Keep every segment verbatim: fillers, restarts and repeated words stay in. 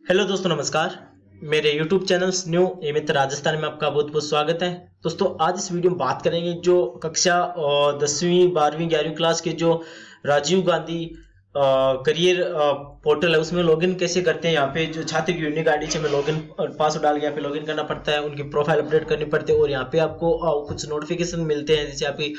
Hello दोस्तों, नमस्कार। मेरे यूट्यूब चैनल्स न्यू एमित राजस्थान में आपका बहुत बहुत स्वागत है। दोस्तों, आज इस वीडियो में बात करेंगे जो कक्षा और दसवीं बारहवीं ग्यारहवीं क्लास के जो राजीव गांधी करियर पोर्टल है उसमें लॉगिन कैसे करते हैं। यहाँ पे जो छात्र की यूनिक आईडी से हमें लॉगिन पासवर्ड डाल के यहाँ पे लॉगिन करना पड़ता है, उनकी प्रोफाइल अपडेट करनी पड़ती है और यहाँ पे आपको आ, कुछ नोटिफिकेशन मिलते हैं जैसे आपकी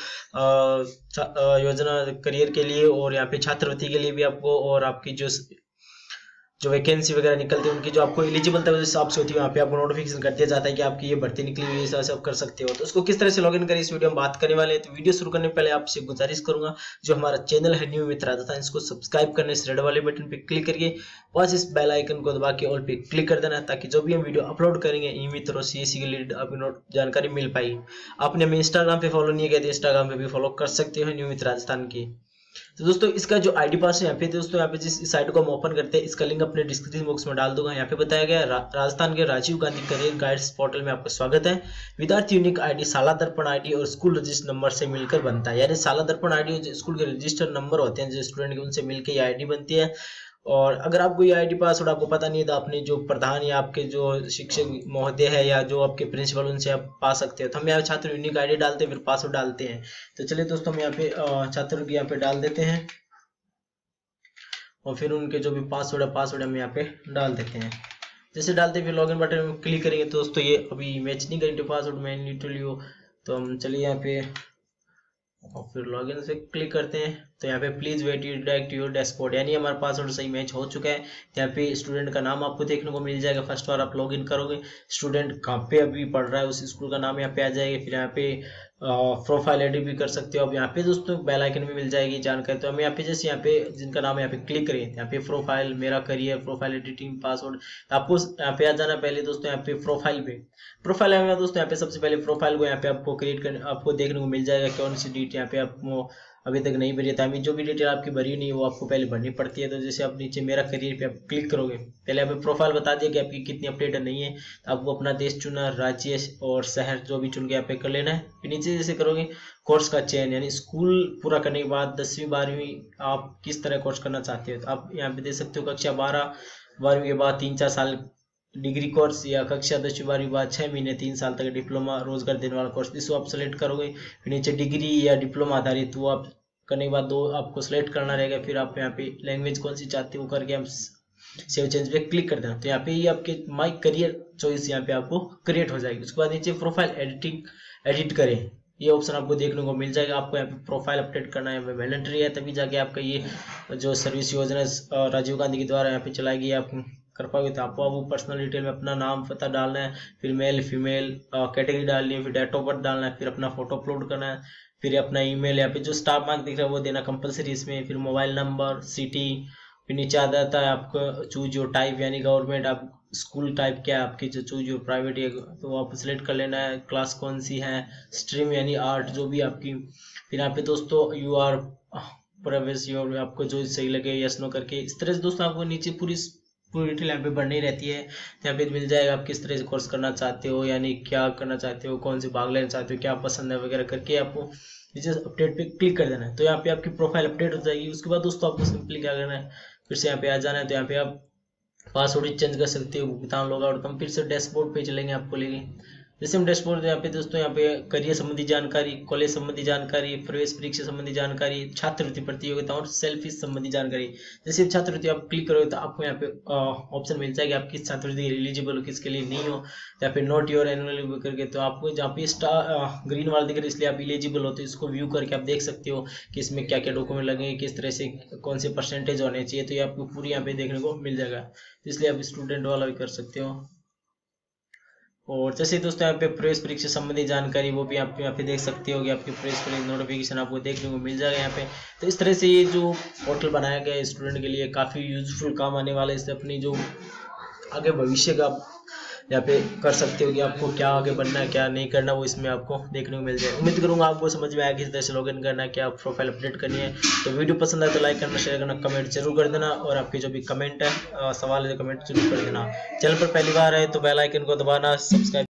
आ, योजना करियर के लिए और यहाँ पे छात्रवृत्ति के लिए भी आपको, और आपकी जो जो वैकेंसी वगैरह निकलती है उनकी जो आपको एलिजिबल हिसाब से होती है वहाँ पे आपको नोटिफिकेशन कर दिया जाता है कि आपकी ये भर्ती निकली हुई है, ऐसा सब कर सकते हो। तो उसको किस तरह से लॉगिन करें इस वीडियो में बात करने वाले हैं। तो वीडियो शुरू करने पहले आपसे गुजारिश करूंगा, जो हमारा चैनल है न्यू एमित राजस्थान, इसको सब्सक्राइब करने से रेड वाले बटन पे क्लिक करके बस इस बेल आइकन को दबा के ऑल पे क्लिक कर देना, ताकि जो भी हम वीडियो अपलोड करेंगे एमित और सीएससी के लिए आपको जानकारी मिल पाएगी। आपने हमें इंस्टाग्राम पे फॉलो नहीं किया तो इंस्टाग्राम पे भी फॉलो कर सकते हो न्यू एमित राजस्थान की। तो दोस्तों, इसका जो आईडी पास है यहाँ पे दोस्तों, यहाँ पे जिस साइट को हम ओपन करते हैं इसका लिंक अपने डिस्क्रिप्शन बॉक्स में डाल दूंगा। यहाँ पे बताया गया रा, राजस्थान के Rajiv Gandhi career guides portal में आपका स्वागत है। विद्यार्थी यूनिक आईडी शाला दर्पण आईडी और स्कूल रजिस्टर नंबर से मिलकर बनता है। यानी शाला दर्पण आईडी जो स्कूल के रजिस्टर नंबर होते हैं जो स्टूडेंट के, उनसे मिलकर ये आईडी बनती है। और अगर आपको ये आईडी पासवर्ड आपको पता नहीं है तो आपने जो प्रधान या आपके जो शिक्षक महोदय है या जो आपके प्रिंसिपल, उनसे आप पा सकते हो। तो हम यहाँ छात्र यूनिक आईडी डालते हैं, फिर पासवर्ड डालते हैं। तो चलिए दोस्तों, हम यहाँ पे छात्र की यहाँ पे डाल देते हैं और फिर उनके जो भी पासवर्ड है पासवर्ड हम यहाँ पे डाल देते हैं। जैसे डालते हैं फिर लॉगिन बटन में क्लिक करेंगे तो दोस्तों ये अभी मैच नहीं करेंगे पासवर्ड में नीटली हो, तो हम चलिए यहाँ पे और फिर लॉगिन से क्लिक करते हैं। तो यहाँ पे please wait you direct your dashboard, यानी हमारा पासवर्ड सही मैच हो चुका है। यहाँ पे स्टूडेंट का नाम आपको देखने को मिल जाएगा। फर्स्ट बार आप लॉगिन करोगे, स्टूडेंट कहाँ पे अभी पढ़ रहा है उस स्कूल का नाम यहाँ पे आ जाएगा। फिर यहाँ पे प्रोफाइल एडिट भी कर सकते हो। अब यहाँ पे दोस्तों बेल आइकन भी मिल जाएगी जानकारी। तो हम यहाँ पे जैसे यहाँ पे जिनका नाम यहाँ पे क्लिक करें, यहाँ पे प्रोफाइल, मेरा करियर, प्रोफाइल एडिटिंग, पासवर्ड, आपको यहाँ पे आ जाना। पहले दोस्तों यहाँ पे प्रोफाइल पे प्रोफाइल आएगा दोस्तों, यहाँ पे सबसे पहले प्रोफाइल को यहाँ पे आपको क्रिएट करने आपको देखने को मिल जाएगा कौन सी डिटेल यहाँ पे आपको अभी तक नहीं भरी है। जो भी डिटेल आपकी भरी नहीं है वो आपको पहले भरनी पड़ती है। तो जैसे आप नीचे मेरा करियर पे आप क्लिक करोगे, पहले आप प्रोफाइल बता दिया कि आपकी कितनी अपडेट नहीं है। तो आपको अपना देश चुना, राज्य और शहर जो भी चुन के यहाँ पे कर लेना है। फिर नीचे जैसे करोगे कोर्स का चयन, यानी स्कूल पूरा करने के बाद दसवीं बारहवीं आप किस तरह कोर्स करना चाहते हो। तो आप यहाँ पे दे सकते हो कक्षा बारह बारहवीं के बाद तीन चार साल डिग्री कोर्स, या कक्षा दसवीं बारहवीं बाद छः महीने तीन साल तक डिप्लोमा रोजगार देने वाला कोर्स, इसको आप सेलेक्ट करोगे। फिर नीचे डिग्री या डिप्लोमा आधारित वो आप करने के बाद दो आपको सेलेक्ट करना रहेगा। फिर आप यहाँ पे लैंग्वेज कौन सी चाहते हो करके हम सेव चेंज पे क्लिक कर देना। तो यहाँ पे ये आपके माई करियर चॉइस यहाँ पे आपको क्रिएट हो जाएगी। उसके बाद नीचे प्रोफाइल एडिटिंग एडिट करें, ये ऑप्शन आपको देखने को मिल जाएगा। आपको यहाँ पे प्रोफाइल अपडेट करना है, वॉलंटरी है, तभी जाके आपका ये जो सर्विस योजना राजीव गांधी के द्वारा यहाँ पे चलाएगी आप कर पाओगे। तो आपको वो पर्सनल डिटेल में अपना नाम पता डालना है, फिर मेल फीमेल कैटेगरी डालनी है, फिर डेट ऑफ बर्थ डालना है, फिर अपना फोटो अपलोड करना है, फिर अपना ईमेल यहाँ पे जो स्टाफ मार्क दिख रहा है वो देना कंपलसरी इसमें, फिर मोबाइल नंबर, सिटी, फिर नीचे आ जाता है आपको चूज योर टाइप, यानी गवर्नमेंट, आप स्कूल टाइप क्या है आपकी, जो चूज योर प्राइवेट है तो आप सिलेक्ट कर लेना है, क्लास कौन सी है, स्ट्रीम यानी आर्ट जो भी आपकी। फिर यहाँ पे दोस्तों यू आर प्राइवेसी योर, आपको जो सही लगे यस नो करके, इस तरह से दोस्तों आपको नीचे पूरी पूरी डिटेल यहाँ पे बढ़नी रहती है। यहाँ पे मिल जाएगा आप किस तरह से कोर्स करना चाहते हो, यानी क्या करना चाहते हो, कौन से भाग लेना चाहते हो, क्या पसंद है वगैरह करके आपको नीचे अपडेट पे क्लिक कर देना है। तो यहाँ पे आपकी प्रोफाइल अपडेट हो जाएगी। उसके बाद दोस्तों आपको सिंपली क्या करना है, फिर से यहाँ पे आ जाना है। तो यहाँ पे आप पासवर्ड चेंज कर सकते हो, भुगतान लॉग आउट। हम फिर से डैशबोर्ड पे चलेंगे, आपको लेंगे जैसे हम डैशबोर्ड यहाँ पे दोस्तों यहाँ पे करियर संबंधी जानकारी, कॉलेज संबंधी जानकारी, प्रवेश परीक्षा संबंधी जानकारी, छात्रवृत्ति प्रतियोगिता और सेल्फी संबंधी जानकारी। जैसे छात्रवृत्ति आप क्लिक करोगे तो आपको यहाँ पे ऑप्शन मिल जाएगा आप किस छात्रवृत्ति एलिजिबल हो, किसके लिए नहीं हो। यहाँ पे नोट योर एनुअल करके तो आपको जहाँ पे स्टार ग्रीन वाला दिख रहा है इसलिए आप एलिजिबल हो, तो इसको व्यू करके आप देख सकते हो कि इसमें क्या क्या डॉक्यूमेंट लगेंगे, किस तरह से कौन से परसेंटेज होने चाहिए। तो ये आपको पूरी यहाँ पे देखने को मिल जाएगा, इसलिए आप स्टूडेंट वाला भी कर सकते हो। और जैसे दोस्तों यहाँ पे प्रवेश परीक्षा संबंधी जानकारी वो भी आप यहाँ पे देख सकते हो कि आपकी प्रवेश परीक्षा नोटिफिकेशन आपको देखने को मिल जाएगा यहाँ पे। तो इस तरह से ये जो पोर्टल बनाया गया है स्टूडेंट के लिए काफ़ी यूजफुल काम आने वाला है। इससे अपनी जो आगे भविष्य का यहाँ पे कर सकते हो कि आपको क्या आगे बनना है क्या नहीं करना, वो इसमें आपको देखने को मिल जाए। उम्मीद करूंगा आपको समझ में आया किस तरह से लॉगिन करना है, क्या प्रोफाइल अपडेट करनी है। तो वीडियो पसंद आए तो लाइक करना, शेयर करना, कमेंट जरूर कर देना, और आपके जो भी कमेंट है सवाल है कमेंट जरूर कर देना। चैनल पर पहली बार है तो बेल आइकन को दबाना, सब्सक्राइब